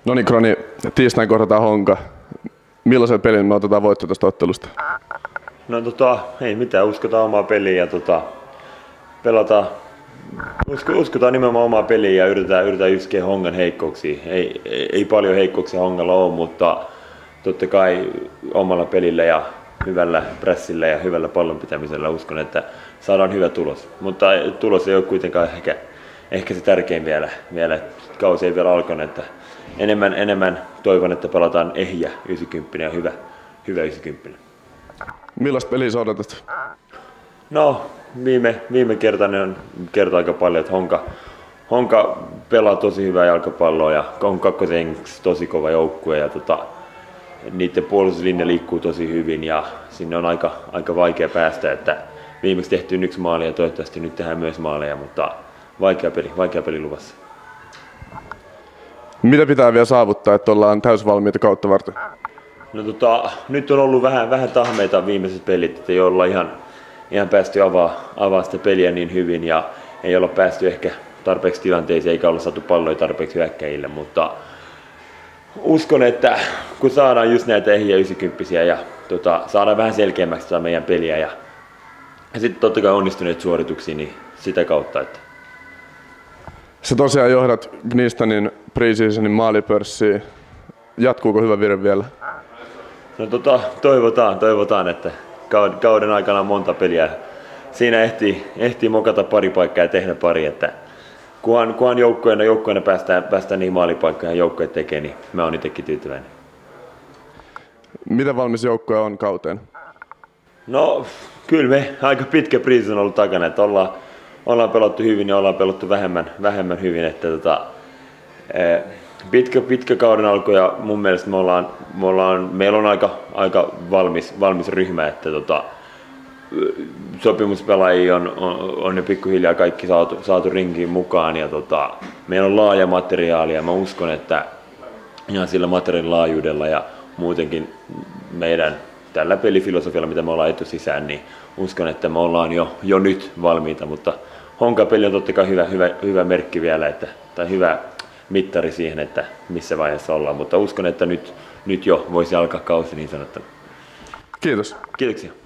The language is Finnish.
No niin, Kroni, tiistain kohdataan Honka. Millaisen pelin me otetaan voitto tästä ottelusta? No ei mitään, uskotaan omaa peliä ja pelataan, uskotaan nimenomaan omaa peliä ja yritetään iskeä Hongan heikkouksia. Ei paljon heikkouksia Hongalla ole, mutta totta kai omalla pelillä ja hyvällä pressillä ja hyvällä pallon pitämisellä uskon, että saadaan hyvä tulos. Mutta tulos ei ole kuitenkaan ehkä se tärkein vielä kausi ei vielä alkanut, että enemmän toivon, että pelataan ehjä 90 ja hyvä 90. Millaista peliä sä odotat? No, viime kertainen kertoo aika paljon, että Honka pelaa tosi hyvää jalkapalloa ja on kakkosengliksi tosi kova joukkue ja niiden puolustuslinja liikkuu tosi hyvin ja sinne on aika vaikea päästä, että viimeksi tehtiin 1 maali ja toivottavasti nyt tehdään myös maaleja, mutta vaikea peli luvassa. Mitä pitää vielä saavuttaa, että ollaan täysvalmiita kautta varten? No nyt on ollut vähän tahmeita viimeiset pelit, että ei olla ihan päästy avaa sitä peliä niin hyvin ja ei olla päästy ehkä tarpeeksi tilanteisiin eikä olla saatu palloja tarpeeksi hyökkäjille, mutta uskon, että kun saadaan just näitä ehjiä 90 ja saadaan vähän selkeämmäksi tätä meidän peliä ja sitten totta kai onnistuneet suorituksia, niin sitä kautta. Että Sä tosiaan johdat Gnistanin pre-seasonin maalipörssiin. Jatkuuko hyvä vire vielä? No toivotaan, että kauden aikana on monta peliä. Siinä ehtii mokata pari paikkaa ja tehdä pari, että kunhan joukkueena päästään niihin maalipaikkoihin ja joukkueet tekee, niin mä oon itsekin tyytyväinen. Miten valmis joukkue on kauteen? No kyllä me aika pitkä pre on ollut takana, että ollaan pelattu hyvin ja ollaan pelattu vähemmän hyvin, että pitkä kauden alku ja mun mielestä meillä on aika valmis ryhmä, että sopimuspelaajia on jo pikkuhiljaa kaikki saatu rinkiin mukaan ja meillä on laaja materiaali ja mä uskon, että ihan sillä materiaalin laajuudella ja muutenkin meidän tällä pelifilosofialla, mitä me ollaan etusisään, niin uskon, että me ollaan jo nyt valmiita, mutta Honka-peli on totta kai hyvä merkki vielä, tai hyvä mittari siihen, että missä vaiheessa ollaan, mutta uskon, että nyt jo voisi alkaa kausi niin sanottuna. Kiitos. Kiitoksia.